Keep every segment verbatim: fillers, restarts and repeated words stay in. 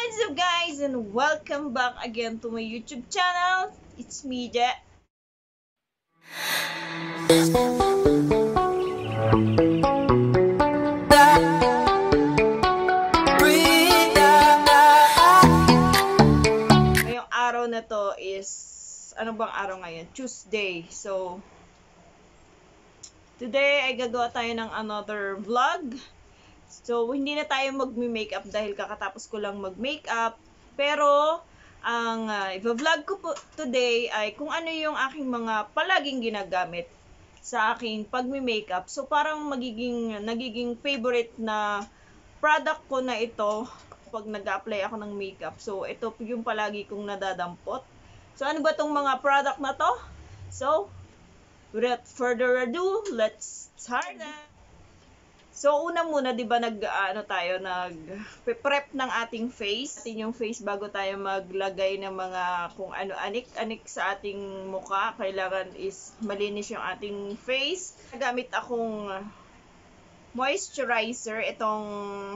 What's up guys and welcome back again to my YouTube channel. It's me, Je. Ngayong araw na to is, ano bang araw ngayon? Tuesday. So, today ay gagawa tayo ng another vlog. So, hindi na tayo mag-makeup dahil kakatapos ko lang mag-makeup. Pero, ang uh, i-vlog ko po today ay kung ano yung aking mga palaging ginagamit sa aking pag-makeup. So, parang magiging, nagiging favorite na product ko na ito pag nag-apply ako ng makeup. So, ito yung palagi kong nadadampot. So, ano ba tong mga product na to? So, without further ado, let's start na! So, una muna, di ba, nag, uh, ano tayo, nag-prep ng ating face. Atin yung face bago tayo maglagay ng mga kung ano anik-anik sa ating muka. Kailangan is malinis yung ating face. Nagamit akong moisturizer, itong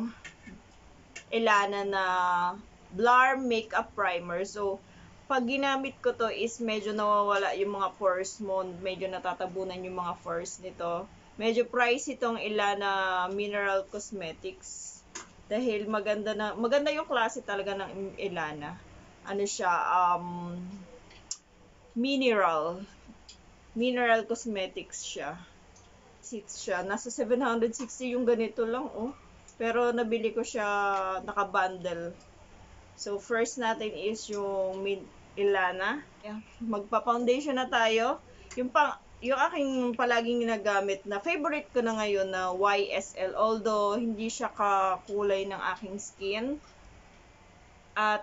Ilana na Blur Makeup Primer. So, pag ginamit ko to is medyo nawawala yung mga pores mo, medyo natatabunan yung mga pores nito. Medyo pricey itong Ilana Mineral Cosmetics dahil maganda na maganda yung klase talaga ng Ilana. Ano siya, um mineral mineral cosmetics siya. Six siya. Nasa seven hundred sixty yung ganito lang, oh. Pero nabili ko siya naka-bundle. So first natin is yung Ilana. Yeah. Magpa-foundation na tayo. Yung pang yung aking palaging ginagamit na favorite ko na ngayon na Y S L, although hindi siya kakulay ng aking skin at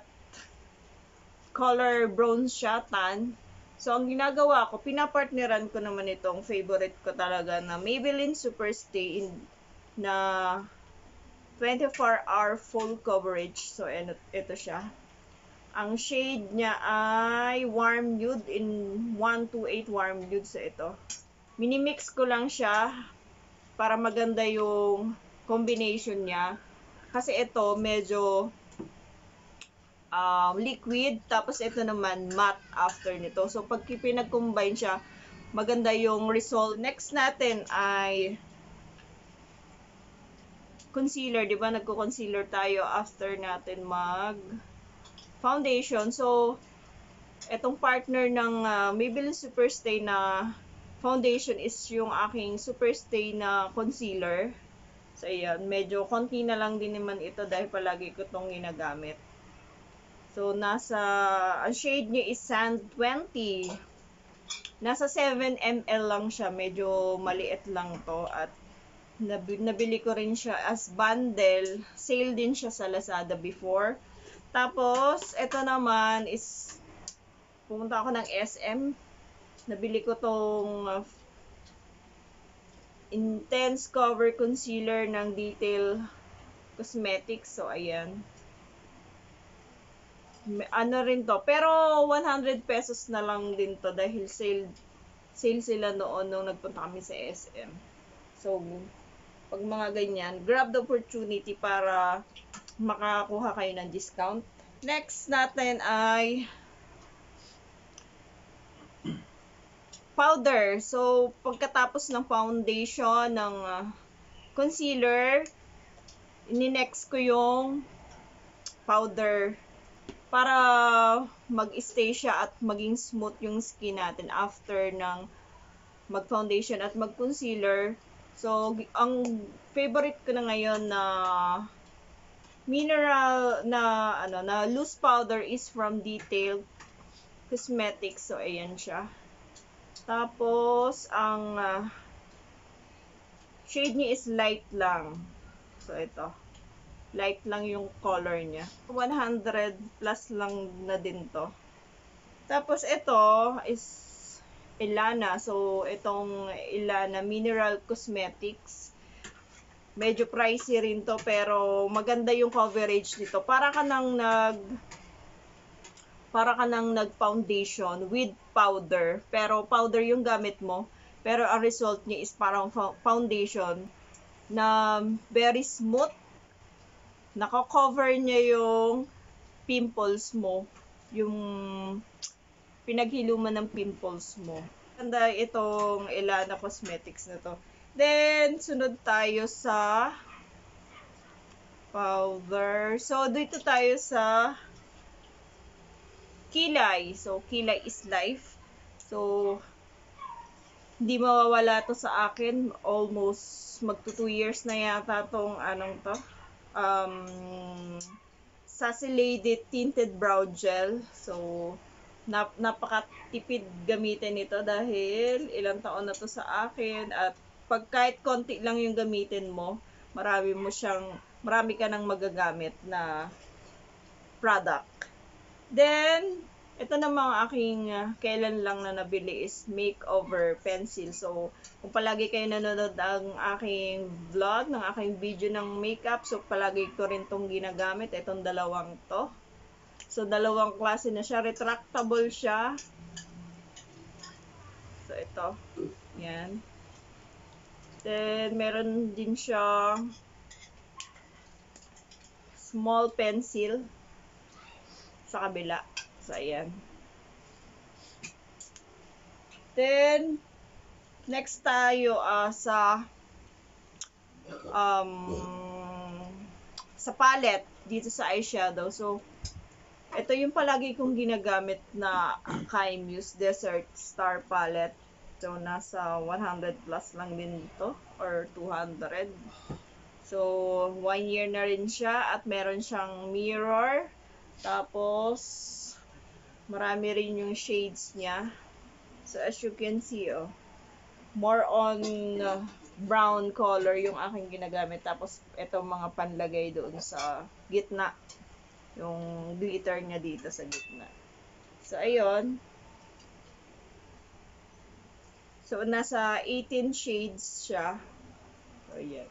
color bronze siya, tan. So ang ginagawa ko, pinapartneran ko naman itong favorite ko talaga na Maybelline Superstay in, na twenty-four hour full coverage. So ito, ito siya. Ang shade niya ay warm nude in one two eight warm nude sa ito. Minimix ko lang siya para maganda yung combination niya. Kasi ito medyo um, liquid, tapos ito naman matte after nito. So pag pinag-combine siya, maganda yung result. Next natin ay concealer, 'di ba? Nagko-concealer tayo after natin mag foundation. So, etong partner ng uh, Maybelline Superstay na foundation is yung aking Superstay na concealer. So, ayan. Medyo konti na lang din naman ito dahil palagi ko itong ginagamit. So, nasa, ang shade niya is Sand twenty. Nasa seven milliliters lang siya. Medyo maliit lang to. At nabili ko rin siya as bundle. Sale din siya sa Lazada before. Tapos, ito naman is, pumunta ako ng S M. Nabili ko tong uh, Intense Cover Concealer ng Detail Cosmetics. So, ayan. Ano rin to. Pero, one hundred pesos na lang din to dahil sale, sale sila noon nung nagpunta kami sa S M. So, pag mga ganyan, grab the opportunity para makakuha kayo ng discount. Next natin ay powder. So, pagkatapos ng foundation, ng uh, concealer, ini-next ko yung powder para mag-stay siya at maging smooth yung skin natin after ng mag-foundation at mag-concealer. So, ang favorite ko na ngayon na mineral na ano na loose powder is from Detail Cosmetics. So ayan siya. Tapos ang uh, shade niya is light lang. So ito. Light lang yung color niya. one hundred plus lang na din to. Tapos ito is Ilana. So itong Ilana Mineral Cosmetics. Medyo pricey rin to pero maganda yung coverage nito. Para ka nang nag para ka nang nag-foundation with powder. Pero powder yung gamit mo. Pero ang result niya is parang foundation na very smooth. Nako-cover niya yung pimples mo, yung pinaghiluman ng pimples mo. Ganda itong Ilana Cosmetics na to. Then, sunod tayo sa powder. So, dito tayo sa Kilay. So, Kilay is life. So, hindi mawawala to sa akin. Almost magto two years na yata tong anong to. Um, Sassy Lady Tinted Brow Gel. So, nap napakatipid gamitin ito dahil ilang taon na to sa akin at pag kahit konti lang yung gamitin mo, marami mo siyang, marami ka nang magagamit na product. Then, ito namang aking uh, kailan lang na nabili is makeover pencil. So, kung palagi kayo nanonood ng aking vlog, ng aking video ng makeup, so palagi ko rin tong ginagamit, itong dalawang to. So, dalawang klase na siya. Retractable siya. So, ito. Yan. Then, meron din siya small pencil sa kabila. So, ayan. Then, next tayo uh, sa um, sa palette dito sa eyeshadow. So, ito yung palagi kong ginagamit na Kaimuse Desert Star Palette. So, nasa one hundred plus lang din ito or two hundred. So, one year na rin siya at meron siyang mirror. Tapos, marami rin yung shades niya. So, as you can see, oh, more on uh, brown color yung aking ginagamit. Tapos, itong mga panlagay doon sa gitna. Yung glitter niya dito sa gitna. So, ayun. So, nasa eighteen shades siya. So, ayan.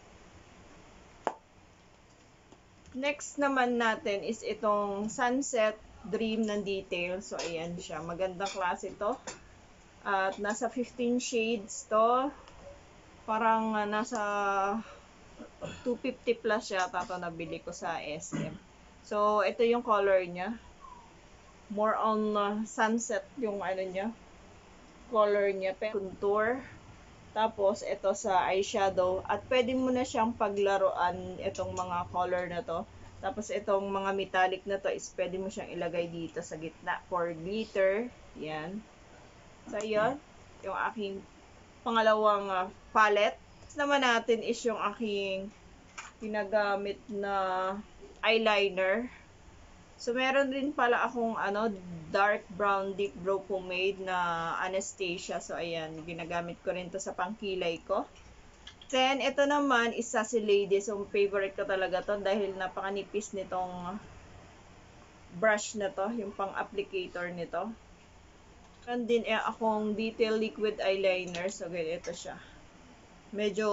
Next naman natin is itong Sunset Dream ng Detail. So, ayan siya. Magandang klase to. At nasa fifteen shades to. Parang uh, nasa two fifty plus yata to nabili ko sa S M. So, ito yung color niya. More on uh, sunset yung ano niya. Color niya. Contour. Tapos, ito sa eyeshadow. At pwede mo na siyang paglaruan itong mga color na to. Tapos, itong mga metallic na to is pwede mo siyang ilagay dito sa gitna for glitter. Yan. So, yun. Yung aking pangalawang uh, palette. Next naman natin is yung aking ginagamit na eyeliner. So, meron din pala akong ano, dark brown deep brow pomade na Anastasia. So, ayan. Ginagamit ko rin to sa pangkilay ko. Then, ito naman is Sassy Lady. So, favorite ko talaga to dahil napakanipis nitong brush na to. Yung pang-applicator nito. Meron din eh, akong detail liquid eyeliner. So, ganito siya. Medyo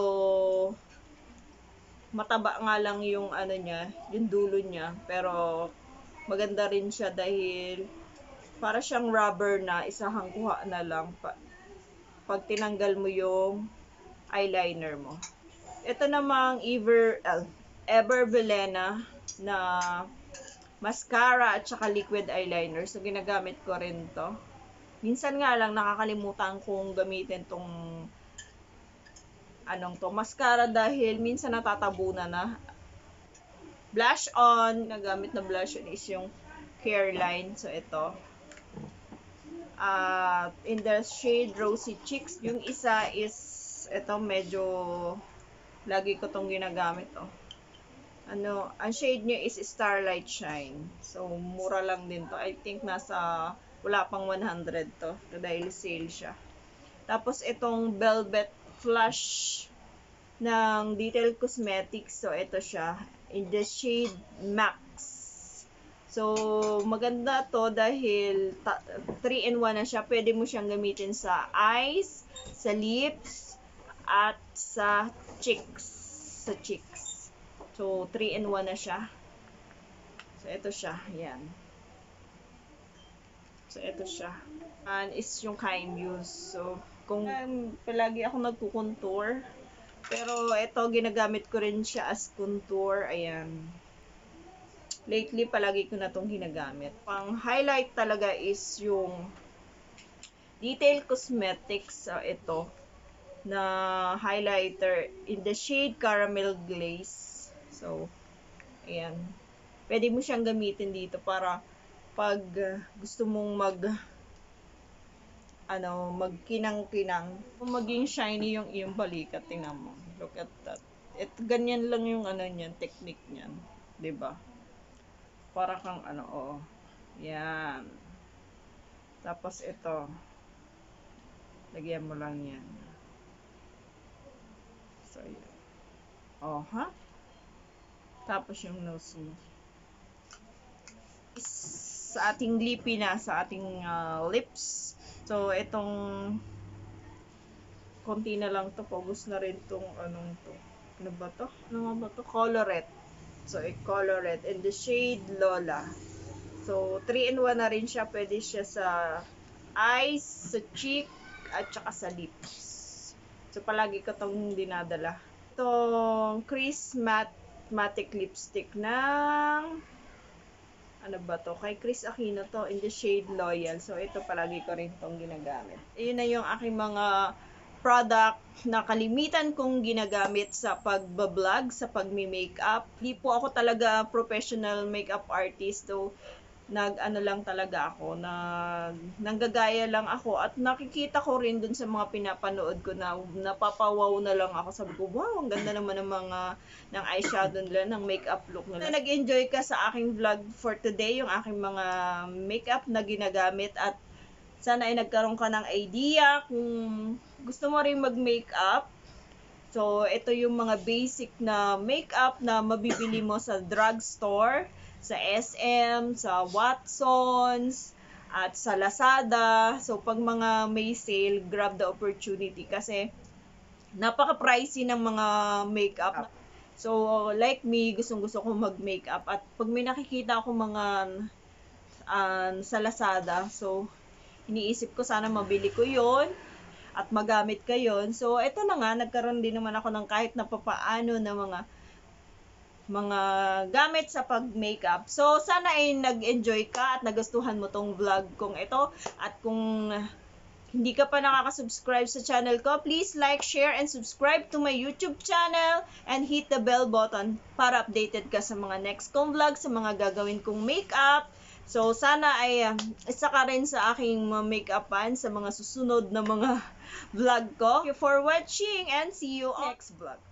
mataba nga lang yung ano niya, yung dulo niya, pero maganda rin siya dahil para siyang rubber na isahang kuha na lang pa, pag tinanggal mo yung eyeliner mo. Ito namang Ever, uh, Ever Velena na mascara at saka liquid eyeliner. So, ginagamit ko rin to. Minsan nga lang nakakalimutan kong gamitin tong anong to, mascara dahil minsan natatabunan na. Blush on, nagamit na blush on is yung Careline. So, ito. Uh, in the shade Rosy Cheeks. Yung isa is, ito medyo, lagi ko tong ginagamit, oh. Ano, ang shade niya is Starlight Shine. So, mura lang din to. I think nasa, wala pang one hundred to. Dahil sale siya. Tapos, itong Velvet Flush ng Detail Cosmetics. So, ito siya. In the shade Max. So, maganda to dahil three in one na siya. Pwede mo siyang gamitin sa eyes, sa lips, at sa cheeks. Sa cheeks. So, three in one na siya. So, ito siya. Yan. So, ito siya. And is yung Kaimuse. So, kung um, palagi ako nagkukontour. Pero ito, ginagamit ko rin siya as contour. Ayan. lately palagi ko na tong ginagamit. Pang highlight talaga is yung Detail Cosmetics, uh, ito, na highlighter in the shade Caramel Glaze. So, ayan. Pwede mo siyang gamitin dito para pag uh, gusto mong mag ano, magkinang-kinang, maging shiny yung iyong balikat. Tingnan mo. Look at that. It, ganyan lang yung ano niyan, technique niyan. 'Di ba? Para kang ano, oh. Yan. Tapos ito. Lagyan mo lang yan. So, yan. Oh, ha? Tapos yung nose mo. Sa ating lippy na, sa ating uh, lips. So, itong konti na lang to. Pagos na rin tong anong to. Ano ba to? Ano nga ba to? Colorette. So, i-colorette. In the shade Lola. So, three in one na rin siya. Pwede siya sa eyes, sa cheek, at saka sa lips. So, palagi ko tong dinadala. Itong Chris Matte Matic Lipstick ng ano ba to? Kay Chris Aquino to, in the shade Loyal. So, ito palagi ko rin tong ginagamit. Ayun na yung aking mga product na kalimitan kong ginagamit sa pagbablog, sa pagmi-makeup. Hindi po ako talaga professional makeup artist. So, nag-ano lang talaga ako, na nanggagaya lang ako at nakikita ko rin dun sa mga pinapanood ko na napapawaw na lang ako. Sabi ko, wow, ang ganda naman ng mga ng eyeshadow nila, ng makeup look nila. Nag-enjoy ka sa aking vlog for today, yung aking mga makeup na ginagamit, at sana ay nagkaroon ka ng idea kung gusto mo rin mag-makeup. So, ito yung mga basic na makeup na mabibili mo sa drugstore, sa S M, sa Watsons, at sa Lazada. So, pag mga may sale, grab the opportunity kasi napaka-pricey ng mga makeup. So, like me, gustong-gusto ko mag-makeup. At pag may nakikita ako mga uh, sa Lazada, so, iniisip ko sana mabili ko yon at magamit ko yon. So, ito na nga, nagkaroon din naman ako ng kahit na papaano na mga mga gamit sa pag-makeup. So, sana ay nag-enjoy ka at nagustuhan mo tong vlog kong ito. At kung hindi ka pa nakaka-subscribe sa channel ko, please like, share, and subscribe to my YouTube channel and hit the bell button para updated ka sa mga next kong vlog, sa mga gagawin kong makeup. So, sana ay uh, isa ka rin sa aking mga makeupan sa mga susunod na mga vlog ko. Thank you for watching and see you on next vlog.